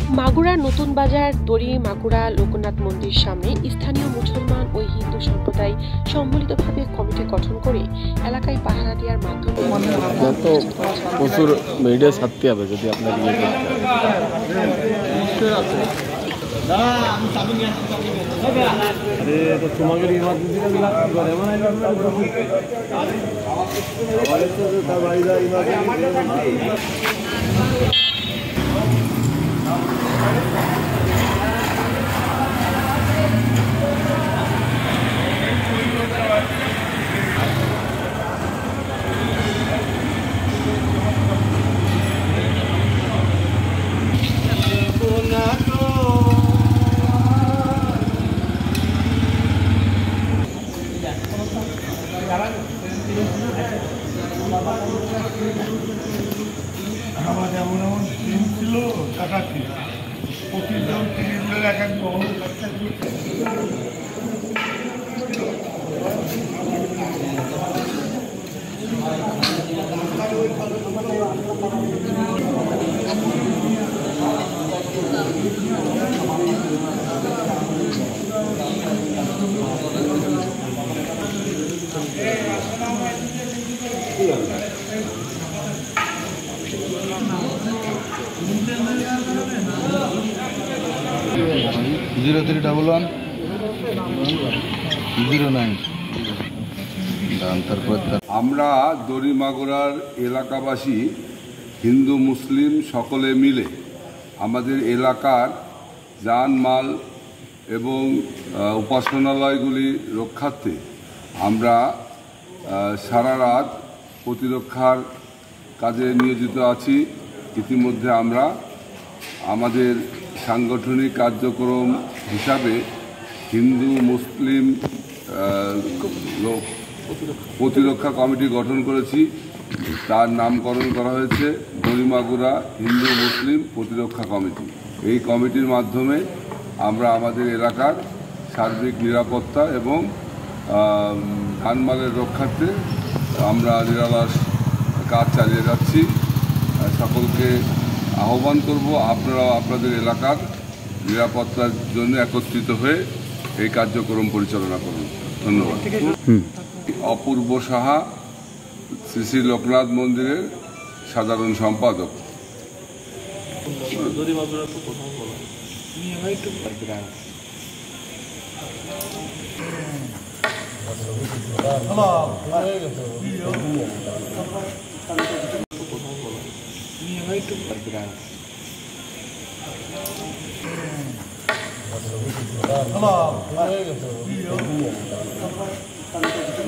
মাগুরার নতুন বাজার দড়ি মাগুরা লোকনাথ মন্দির সামনে স্থানীয় মুসলমান ও হিন্দু সম্প্রদায় সম্মিলিতভাবে কমিটি গঠন করে এলাকায় পাহারা দেওয়ার মাধ্যমে প্রচুর মিডিয়া ছাড়তে হবে যদি আপনার আমার এমন এমন টিম ছিল টাকা ছিল প্রতিজন টিমের এক এক বহন আমরা দড়ি মাগুরার এলাকাবাসী হিন্দু মুসলিম সকলে মিলে আমাদের এলাকার জানমাল এবং উপাসনালয়গুলি রক্ষার্থে আমরা সারা রাত প্রতিরক্ষার কাজে নিয়োজিত আছি। ইতিমধ্যে আমরা আমাদের সাংগঠনিক কার্যক্রম হিসাবে হিন্দু মুসলিম প্রতিরক্ষা কমিটি গঠন করেছি। তার নামকরণ করা হয়েছে দড়ি মাগুরা হিন্দু মুসলিম প্রতিরক্ষা কমিটি। এই কমিটির মাধ্যমে আমরা আমাদের এলাকার সার্বিক নিরাপত্তা এবং জানমালের রক্ষার্থে আমরা নিরলস কাজ চালিয়ে যাচ্ছি। সকলকে আহ্বান করব আপনারাও আপনাদের এলাকার নিরাপত্তার জন্য একত্রিত হয়ে এই কার্যক্রম পরিচালনা করুন। ধন্যবাদ। অপূর্ব সাহা, শ্রী শ্রী লোকনাথ মন্দিরের সাধারণ সম্পাদক। হ্যালো